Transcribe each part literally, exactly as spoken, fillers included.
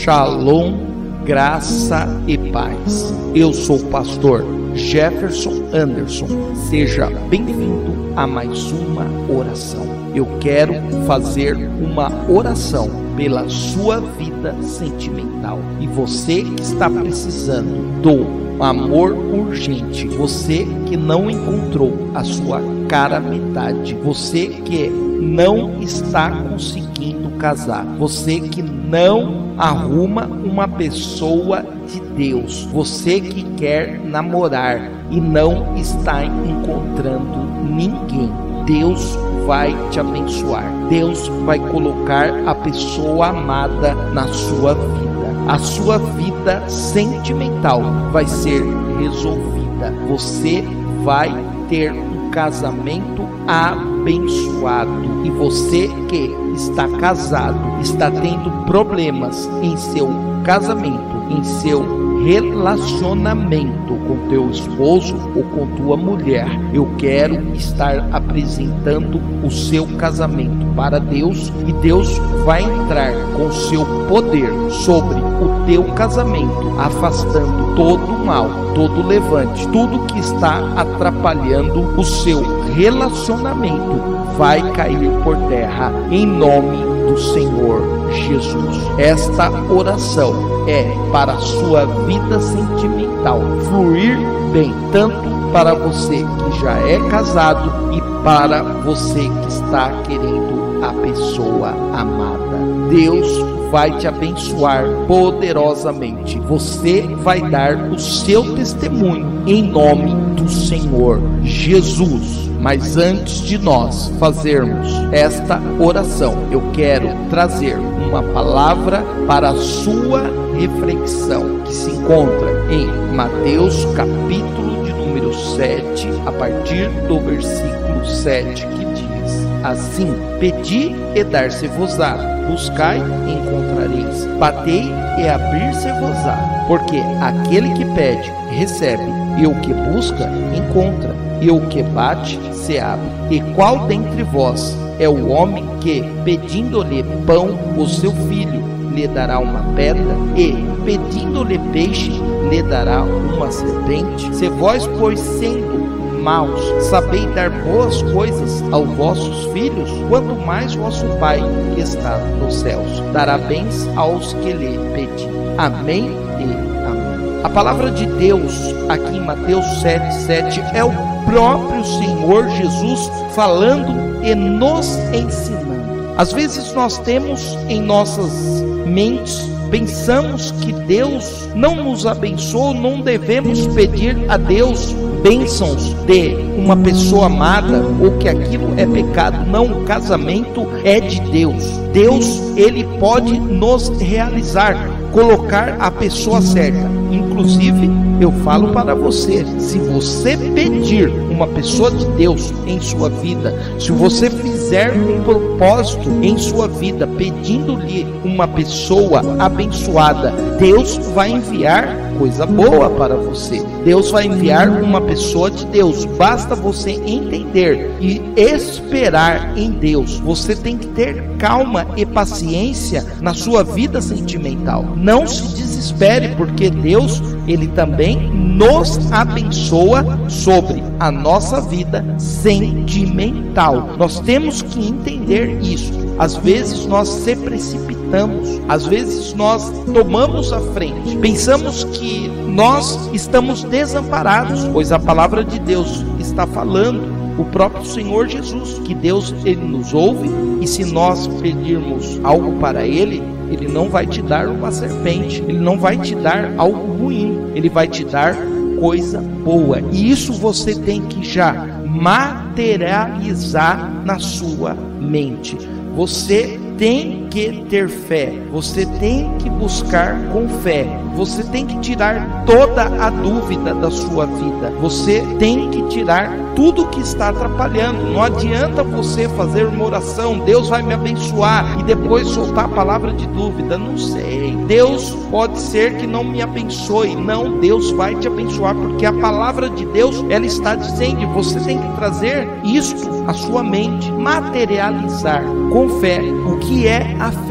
Shalom, graça e paz. Eu sou o pastor Jefferson Anderson. Seja bem-vindo a mais uma oração. Eu quero fazer uma oração pela sua vida sentimental. E você que está precisando do amor urgente, você que não encontrou a sua cara metade, você que não está conseguindo casar, você que não arruma uma pessoa de Deus, você que quer namorar e não está encontrando ninguém, Deus vai te abençoar. Deus vai colocar a pessoa amada na sua vida. A sua vida sentimental vai ser resolvida. Você vai ter um casamento abençoado. E você que está casado, está tendo problemas em seu casamento, em seu relacionamento com teu esposo ou com tua mulher, eu quero estar apresentando o seu casamento para Deus, e Deus vai entrar com seu poder sobre o teu casamento, afastando todo o mal, todo o levante, tudo que está atrapalhando o seu relacionamento vai cair por terra em nome do Senhor Jesus. Esta oração é para a sua vida sentimental fluir bem, tanto para você que já é casado e para você que está querendo a pessoa amada. Deus vai te abençoar poderosamente. Você vai dar o seu testemunho em nome do Senhor Jesus. Mas antes de nós fazermos esta oração, eu quero trazer uma palavra para a sua reflexão, que se encontra em Mateus capítulo de número sete, a partir do versículo sete, que diz assim: pedi e dar-se-vos-á, buscai e encontrareis, batei e abrir-se-vos-á, porque aquele que pede recebe, e o que busca encontra, e o que bate se abre. E qual dentre vós é o homem que, pedindo-lhe pão, o seu filho lhe dará uma pedra? E, pedindo-lhe peixe, lhe dará uma serpente? Se vós, pois, sendo maus, sabeis dar boas coisas aos vossos filhos, quanto mais vosso Pai que está nos céus dará bens aos que lhe pedirem. Amém e amém. A palavra de Deus aqui em Mateus sete, sete é o próprio Senhor Jesus falando e nos ensinando. Às vezes nós temos em nossas mentes, pensamos que Deus não nos abençoou, não devemos pedir a Deus bênçãos de uma pessoa amada, ou que aquilo é pecado. Não, o casamento é de Deus. Deus, Ele pode nos realizar, colocar a pessoa certa. Inclusive, eu falo para você, se você pedir uma pessoa de Deus em sua vida, se você fizer um propósito em sua vida, pedindo-lhe uma pessoa abençoada, Deus vai enviar coisa boa para você. Deus vai enviar uma pessoa de Deus. Basta você entender e esperar em Deus. Você tem que ter calma e paciência na sua vida sentimental. Não se desespere, porque Deus, Ele também nos abençoa sobre a nossa vida sentimental. Nós temos que entender isso. Às vezes nós se precipitamos, às vezes nós tomamos a frente, pensamos que nós estamos desamparados, pois a palavra de Deus está falando, o próprio Senhor Jesus, que Deus, Ele nos ouve, e se nós pedirmos algo para Ele, Ele não vai te dar uma serpente, Ele não vai te dar algo ruim, Ele vai te dar coisa boa. E isso você tem que já materializar na sua mente. Você tem que ter fé, você tem que buscar com fé, você tem que tirar toda a dúvida da sua vida, você tem que tirar tudo que está atrapalhando. Não adianta você fazer uma oração, Deus vai me abençoar, e depois soltar a palavra de dúvida. Não sei, Deus pode ser que não me abençoe. Não, Deus vai te abençoar, porque a palavra de Deus, ela está dizendo, você tem que trazer isto à sua mente, materializar com fé. O que é a fé?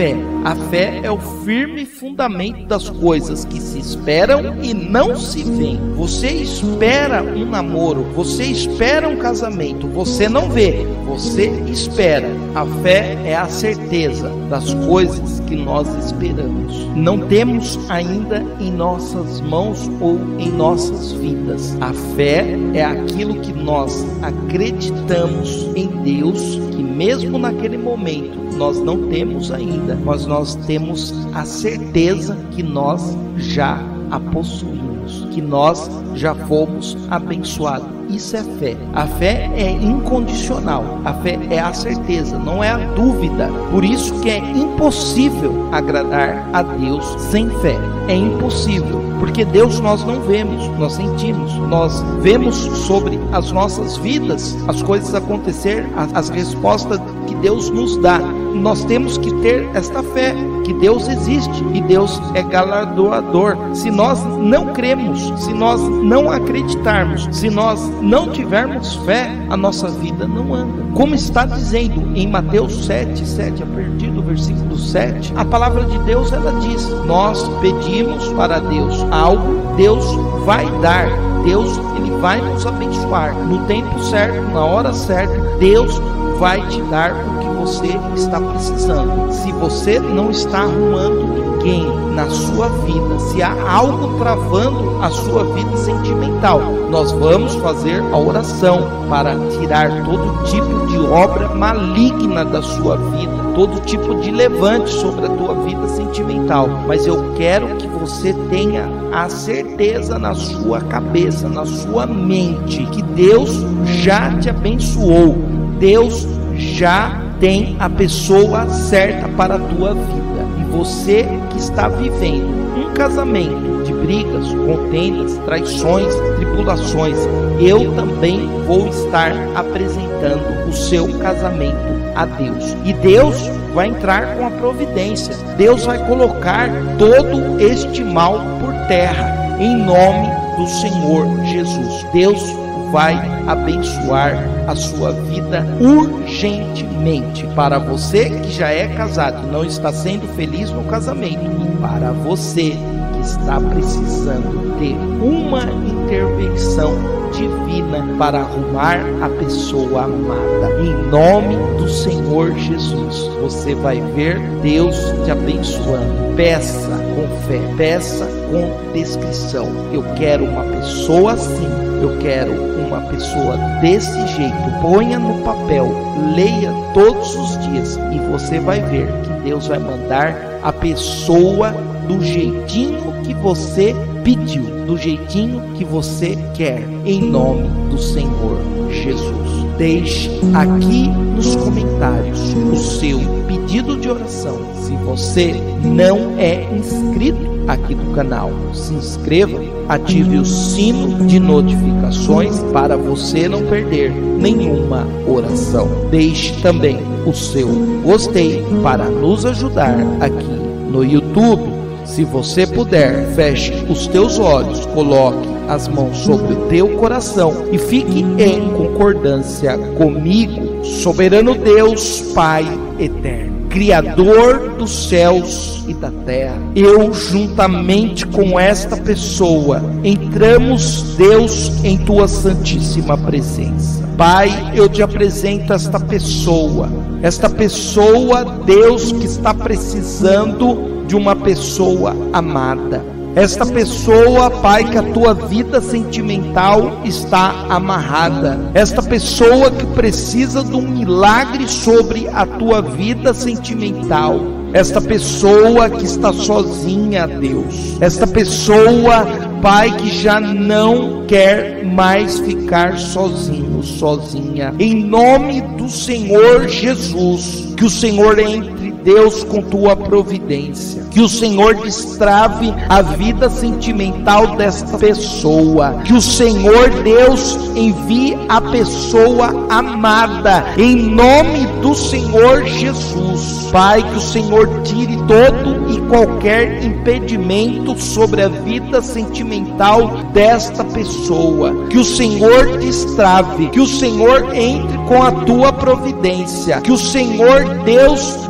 A fé é o firme fundamento das coisas que se esperam e não se veem. Você espera um namoro, você espera um casamento, você não vê, você espera. A fé é a certeza das coisas que nós esperamos. Não temos ainda em nossas mãos ou em nossas vidas. A fé é aquilo que nós acreditamos em Deus, que mesmo naquele momento nós não temos ainda, mas nós temos a certeza que nós já a possuímos, que nós já fomos abençoados. Isso é fé. A fé é incondicional. A fé é a certeza, não é a dúvida. Por isso que é impossível agradar a Deus sem fé. É impossível, porque Deus nós não vemos, nós sentimos. Nós vemos sobre as nossas vidas as coisas acontecer, as, as respostas que Deus nos dá. Nós temos que ter esta fé, que Deus existe e Deus é galardoador. Se nós não cremos, se nós não acreditarmos, se nós não tivermos fé, a nossa vida não anda. Como está dizendo em Mateus sete, sete, a partir do versículo sete, a palavra de Deus ela diz: nós pedimos para Deus algo, Deus vai dar, Deus ele vai nos abençoar. No tempo certo, na hora certa, Deus vai te dar o que você está precisando. Se você não está arrumando ninguém na sua vida, se há algo travando a sua vida sentimental, nós vamos fazer a oração para tirar todo tipo de obra maligna da sua vida, todo tipo de levante sobre a tua vida sentimental. Mas eu quero que você tenha a certeza na sua cabeça, na sua mente, que Deus já te abençoou. Deus já tem a pessoa certa para a tua vida. E você que está vivendo um casamento de brigas, contendas, traições, tribulações, eu também vou estar apresentando o seu casamento a Deus. E Deus vai entrar com a providência. Deus vai colocar todo este mal por terra, em nome do Senhor Jesus. Deus vai abençoar a sua vida urgentemente. Para você que já é casado e não está sendo feliz no casamento, e para você que está precisando ter uma intervenção divina para arrumar a pessoa amada, em nome do Senhor Jesus, você vai ver Deus te abençoando. Peça com fé, peça com descrição. Eu quero uma pessoa assim, eu quero uma pessoa desse jeito. Ponha no papel, leia todos os dias e você vai ver que Deus vai mandar a pessoa do jeitinho que você pediu, do jeitinho que você quer, em nome do Senhor Jesus. Deixe aqui nos comentários o seu pedido de oração. Se você não é inscrito aqui do canal, se inscreva, ative o sino de notificações para você não perder nenhuma oração. Deixe também o seu gostei para nos ajudar aqui no YouTube. Se você puder, feche os teus olhos, coloque as mãos sobre o teu coração e fique em concordância comigo. Soberano Deus, Pai eterno, Criador dos céus e da terra, eu juntamente com esta pessoa entramos, Deus, em tua santíssima presença. Pai, eu te apresento esta pessoa, esta pessoa, Deus, que está precisando de uma pessoa amada. Esta pessoa, Pai, que a tua vida sentimental está amarrada. Esta pessoa que precisa de um milagre sobre a tua vida sentimental. Esta pessoa que está sozinha, Deus. Esta pessoa, Pai, que já não quer mais ficar sozinho, sozinha. Em nome do Senhor Jesus, que o Senhor entre, Deus, com tua providência. Que o Senhor destrave a vida sentimental desta pessoa. Que o Senhor, Deus, envie a pessoa amada. Em nome do Senhor Jesus. Pai, que o Senhor tire todo e qualquer impedimento sobre a vida sentimental desta pessoa. Que o Senhor destrave. Que o Senhor entre com a tua providência. Que o Senhor, Deus, dê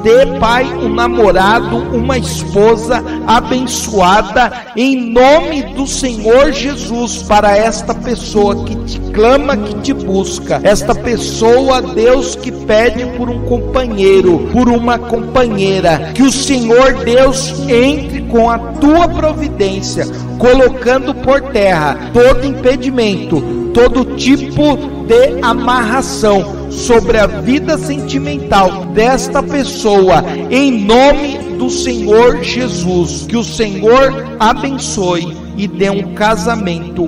Pai, um namorado, uma esposa abençoada, em nome do Senhor Jesus, para esta pessoa que te clama, que te busca, esta pessoa, Deus, que pede por um companheiro, por uma companheira, que o Senhor Deus entre com a tua providência, colocando por terra todo impedimento, todo tipo de amarração sobre a vida sentimental desta pessoa, em nome do Senhor Jesus. Que o Senhor abençoe e dê um casamento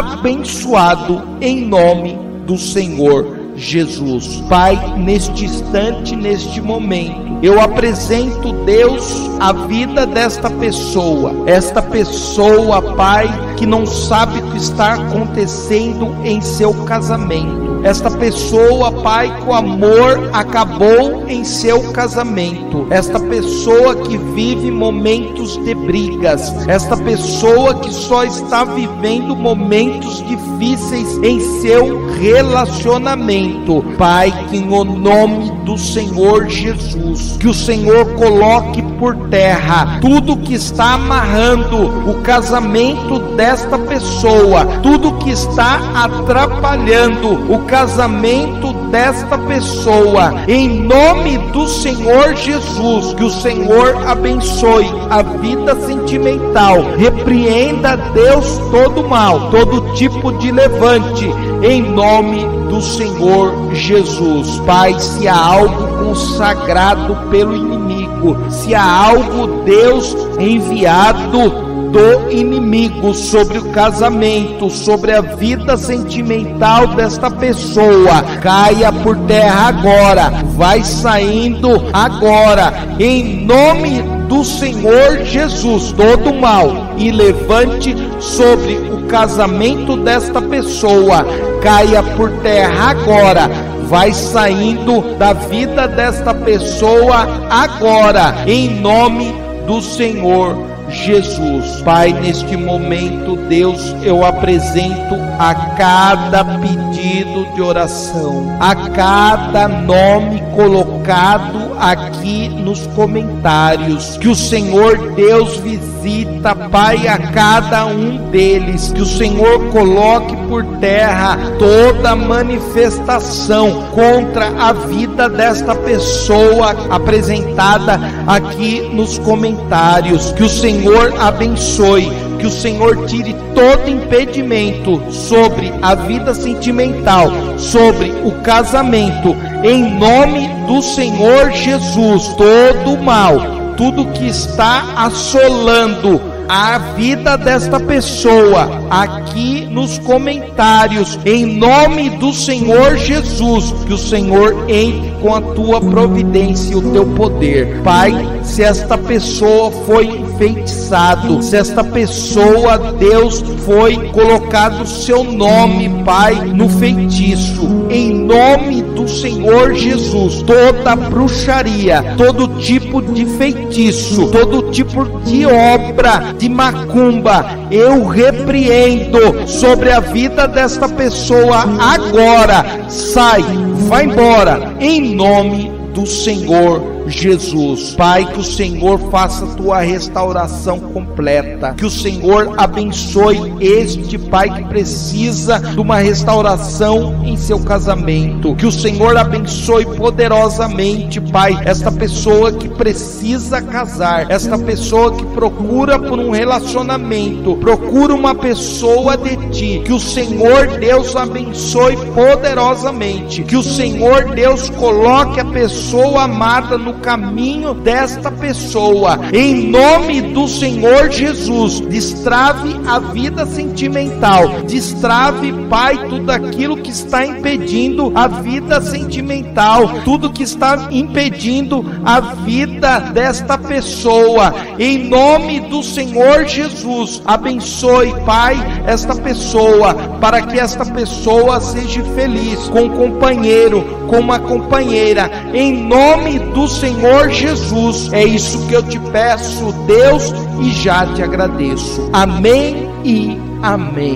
abençoado em nome do Senhor Jesus. Pai, neste instante, neste momento, eu apresento, Deus, a vida desta pessoa, esta pessoa, Pai, que não sabe o que está acontecendo em seu casamento. Esta pessoa, Pai, que o amor acabou em seu casamento. Esta pessoa que vive momentos de brigas. Esta pessoa que só está vivendo momentos difíceis em seu relacionamento. Pai, que em nome do Senhor Jesus, que o Senhor coloque por terra tudo que está amarrando o casamento desta pessoa, tudo que está atrapalhando o casamento desta pessoa, em nome do Senhor Jesus. Que o Senhor abençoe a vida sentimental, repreenda, Deus, todo mal, todo tipo de levante, em nome do Senhor Jesus. Pai, se há algo consagrado pelo inimigo, se há algo, Deus, enviado do inimigo sobre o casamento, sobre a vida sentimental desta pessoa, caia por terra agora, vai saindo agora, em nome do Senhor Jesus, todo mal, e levante sobre o casamento desta pessoa, caia por terra agora, vai saindo da vida desta pessoa agora, em nome do Senhor Jesus. Pai, neste momento, Deus, eu apresento a cada pedido de oração, a cada nome colocado aqui nos comentários, que o Senhor Deus visita, Pai, a cada um deles, que o Senhor coloque por terra toda manifestação contra a vida desta pessoa apresentada aqui nos comentários, que o Senhor Senhor abençoe, que o Senhor tire todo impedimento sobre a vida sentimental, sobre o casamento, em nome do Senhor Jesus. Todo mal, tudo que está assolando a vida desta pessoa aqui nos comentários, em nome do Senhor Jesus, que o Senhor entre com a tua providência e o teu poder. Pai, se esta pessoa foi enfeitiçado, se esta pessoa, Deus, foi colocado o seu nome, Pai, no feitiço, em nome do Senhor Jesus, toda bruxaria, todo tipo de feitiço, todo tipo de obra de macumba, eu repreendo sobre a vida desta pessoa agora. Sai, vai embora, em nome do Senhor Jesus. Pai, que o Senhor faça a tua restauração completa, que o Senhor abençoe este pai que precisa de uma restauração em seu casamento, que o Senhor abençoe poderosamente, Pai, esta pessoa que precisa casar, esta pessoa que procura por um relacionamento, procura uma pessoa de ti, que o Senhor Deus abençoe poderosamente, que o Senhor Deus coloque a pessoa amada no caminho desta pessoa, em nome do Senhor Jesus. Destrave a vida sentimental, destrave, Pai, tudo aquilo que está impedindo a vida sentimental, tudo que está impedindo a vida desta pessoa, em nome do Senhor Jesus. Abençoe, Pai, esta pessoa, para que esta pessoa seja feliz com um companheiro, com uma companheira, em nome do Senhor Jesus. É isso que eu te peço, Deus, e já te agradeço. Amém e amém.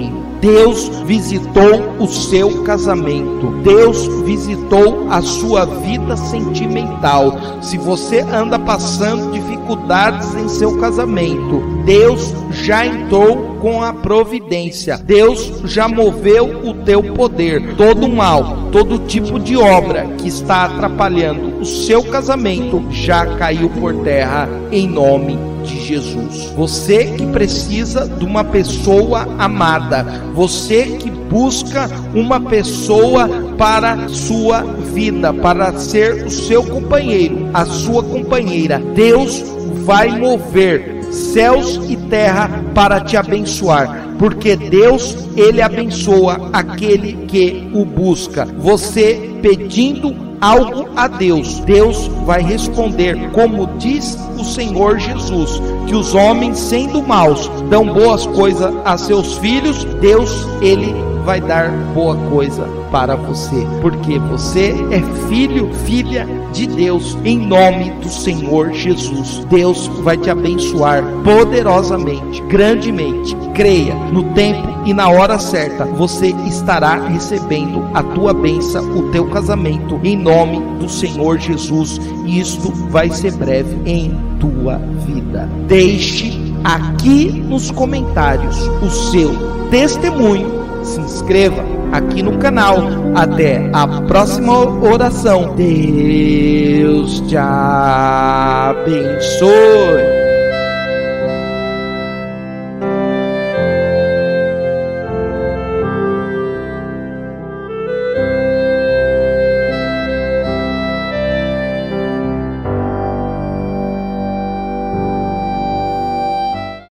Deus visitou o seu casamento. Deus visitou a sua vida sentimental. Se você anda passando dificuldades em seu casamento, Deus já entrou com a providência. Deus já moveu o teu poder. Todo mal, todo tipo de obra que está atrapalhando o seu casamento já caiu por terra em nome de Jesus. Você que precisa de uma pessoa amada, você que busca uma pessoa para sua vida, para ser o seu companheiro, a sua companheira, Deus vai mover céus e terra para te abençoar, porque Deus, Ele abençoa aquele que o busca. Você pedindo algo a Deus, Deus vai responder, como diz o Senhor Jesus, que os homens, sendo maus, dão boas coisas a seus filhos. Deus, Ele vai dar boa coisa para você, porque você é filho, filha de Deus, em nome do Senhor Jesus. Deus vai te abençoar poderosamente, grandemente. Creia, no tempo e na hora certa, você estará recebendo a tua bênção, o teu casamento, em nome do Senhor Jesus, e isto vai ser breve em tua vida. Deixe aqui nos comentários o seu testemunho. Se inscreva aqui no canal. Até a próxima oração. Deus te abençoe.